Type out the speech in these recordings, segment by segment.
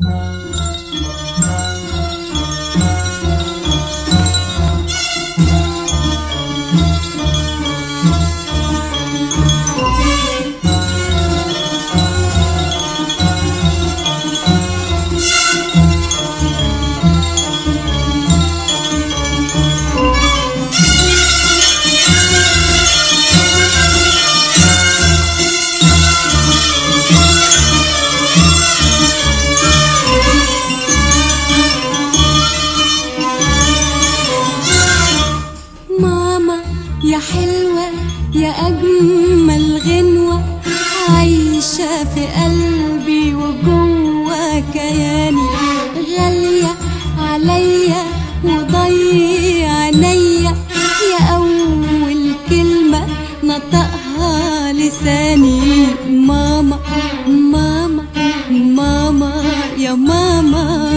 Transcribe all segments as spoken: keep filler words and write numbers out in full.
يا حلوة يا أجمل غنوة عايشة في قلبي وجوا كياني، غالية عليا وضيع عينيا، يا أول كلمة نطقها لساني. ماما ماما ماما يا ماما.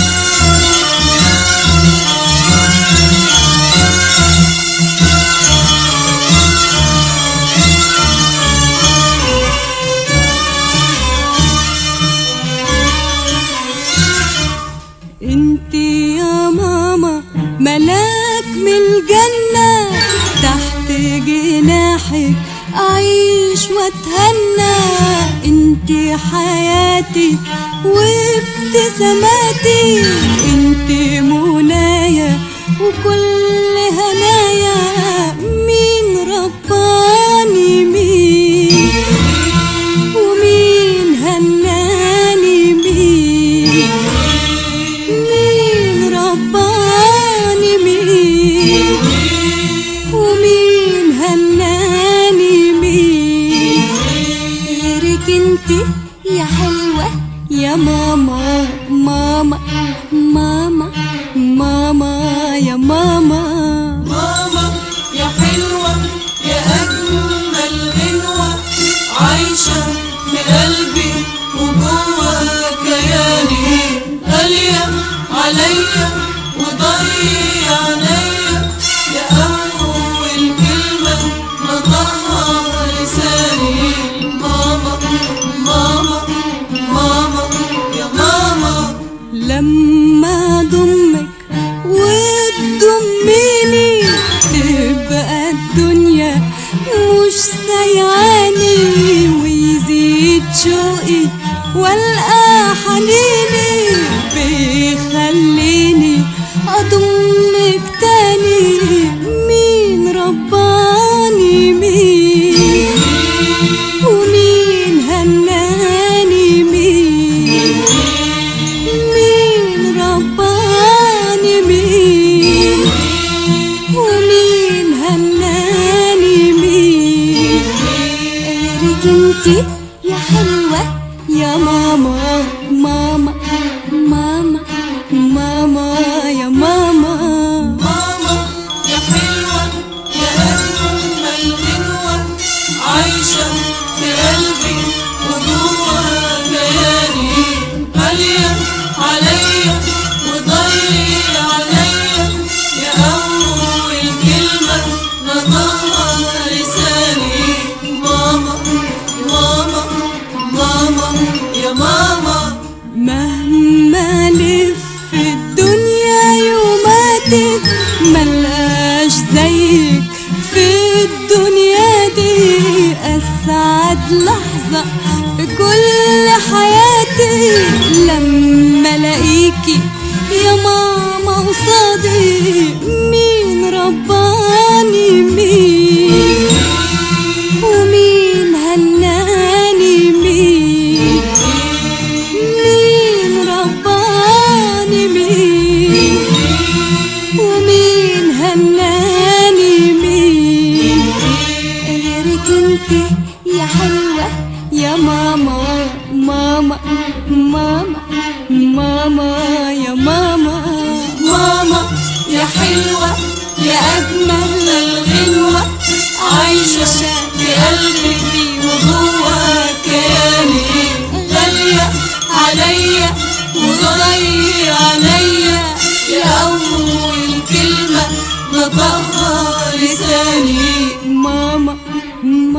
انتي يا ماما ملاك من الجنة، تحت جناحك أعيش وأتهنى. انتي حياتي وابتساماتي، انتي منايا وكل هنايا. مين رباني مين ومين هناني مين، مين رباني مين ومين هناني مين، غيرك انتي يا حلوة يا ماما. ماما ماما ماما يا ماما. ماما يا حلوة يا أجمل غنوة عايشة في قلبي وجوا كياني، غالية عليا وضيع عينيا، يا أول كلمة نطقها لساني. ماما ماما ماما يا ماما. لما ضمك وتضميني تبقى الدنيا مش سايعاني، ويزيد شوقي والقى حنيني، بيخليني اضمك تاني. مين رباني مين ومين هناني مين، مين رباني مين ومين هناني مين، غيرك انتي يا حلوة يا ماما. ماما ماما ماما يا ماما. ماما يا حلوة يا أجمل غنوة عايشة في قلبي وجوا كياني، غالية عليا وضيع عينيا، يا أول كلمة نطقها لساني. ماما ماما ماما يا ماما. مهما لف الدنيا يوماتك ملقاش زيك في الدنيا دي، أسعد لحظة في كل حياتي لما الاقيكي يا ماما قصادي. مين رباني مين ومين هناني مين، مين رباني مين ومين هناني مين، غيرك انتي يا حلوة يا ماما. ماما ماما ماما يا ماما. ماما يا حلوة يا أجمل الغنوة عايشة في قلبي وجوا كياني، غالية عليا وضيع عينيا، يا أول كلمة نطقها لساني. ماما